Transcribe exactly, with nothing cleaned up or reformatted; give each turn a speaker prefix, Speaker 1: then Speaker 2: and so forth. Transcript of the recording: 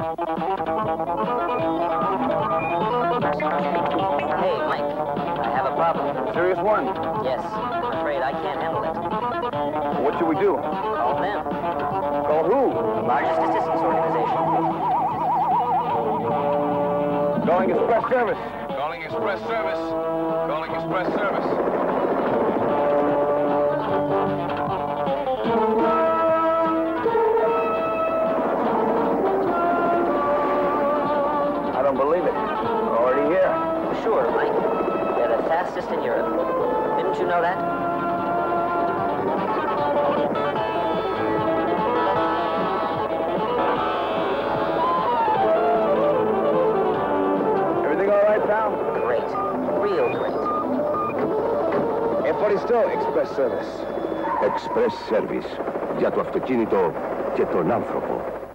Speaker 1: Hey, Mike, I have a problem.
Speaker 2: Serious one?
Speaker 1: Yes, I'm afraid I can't handle it.
Speaker 2: What should we do?
Speaker 1: Call them.
Speaker 2: Call who?
Speaker 1: The largest assistance organization.
Speaker 2: Calling express service.
Speaker 3: Calling express service. Calling express service.
Speaker 2: I don't believe it. We're already here.
Speaker 1: Sure, Mike. They're the fastest in Europe. Didn't you know that?
Speaker 2: Everything all right, pal?
Speaker 1: Great. Real great.
Speaker 2: Ευχαριστώ, express service.
Speaker 4: Express service για το αυτοκίνητο και τον άνθρωπο.